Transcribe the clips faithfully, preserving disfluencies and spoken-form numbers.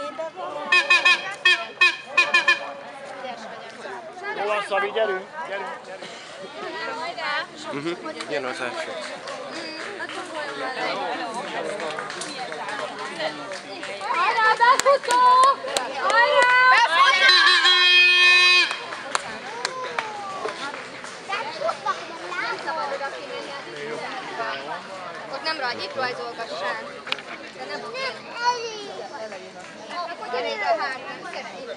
Felébe van. Jó van, Szabi, gyerünk, gyerünk, gyerünk. Uh-huh. Jön az első. Hajrá, befutó! Hajrá! Befutó! Ott nem rajt, itt rajzolgassál. De nem elég. Akkor gyere ide a hátrán, gyere ide.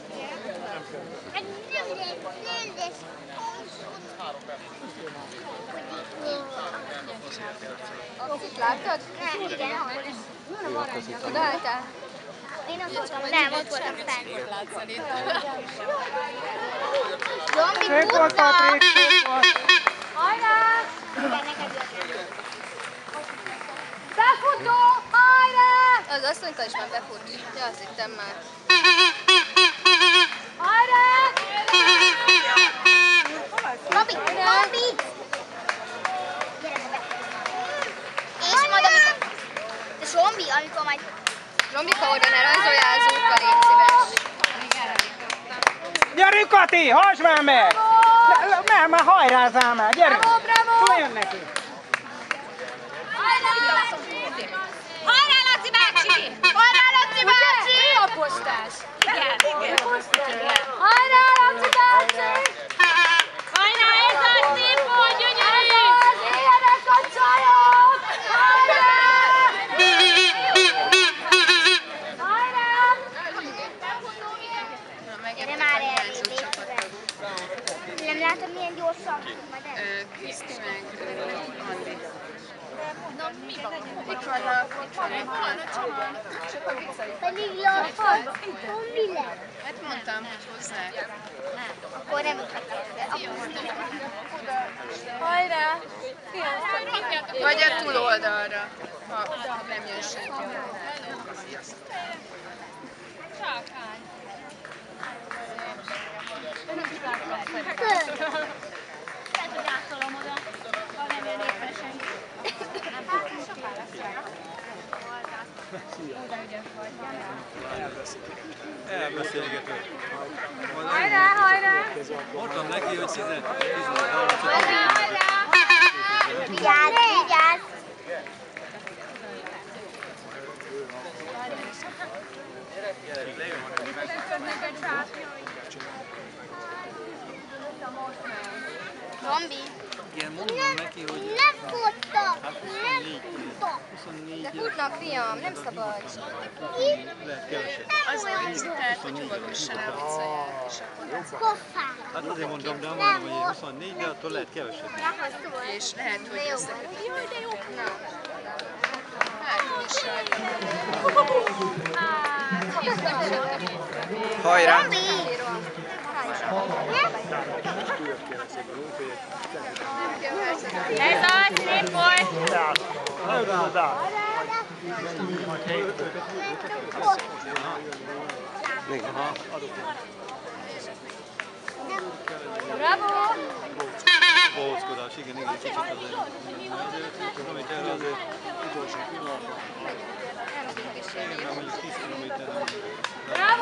Oxit láttad? Nem, igen. Oda álltál? Én ott voltam, nem, ott voltam fenn. Szép volt, Patrik, szép volt. Hajrá! Befutó! Hajrá! Az azt mondta is már befut. Ja, azt hittem már. Hajrá! Robi! Robi! És majd amikor... De zombi, amikor majd... Zombika, oda ne rajzoljál zúkkal, légy szíves. Gyerünk, Kati, hajtsd már meg! Már, már hajrázzál már, gyerünk! Szóljon neki! Hajrá, Laci bácsi! Hajrá, Laci bácsi! Ő a postás. Igen, igen. Hajrá, Laci bácsi! Hajrá, ez a szép volt, gyönyörű! Ilyenek a csajok! Hajrá! Hajrá! Gyere már el, nem látod, milyen gyorsan majd el? Kriszti meg Andi. Na, mi van? Itt vannak, itt vannak. Pedig lassan, mi lesz? Hát mondtam, hogy hozzák. Akkor nem ütletek. Hajrá! Vagy a túloldalra, ha nem jön senki. Lehet, hogy átolom oda, ha nem jön éppen senki. Elbeszélgető. Hajrá, hajrá! Mondtam neki, hogy tizenhat. Hajrá, hajrá! Vigyázz, vigyázz! Lejön. Bambi. Igen, mondom neki, hogy Nem futtak, hát nem huszonnégy, futtak. huszonnégy, De futnak, fiam, nem szabad. lehet kevesebb. Az a víz, tehát hogy nyugodtan a utcáját, és akkor Hoppá. Hát azért mondom, de mondom, hogy huszonnégy, de attól lehet kevesebb. és lehet, hogy ezeket. Na, három is Hajrá! Ez az, szép volt! Bravo! Bohózkodás, igen, igen, kicsit azért. Azért tudom, hogy erre azért utolsó pillanatban. Igen, mert mondjuk tíz kilométerre. Bravo!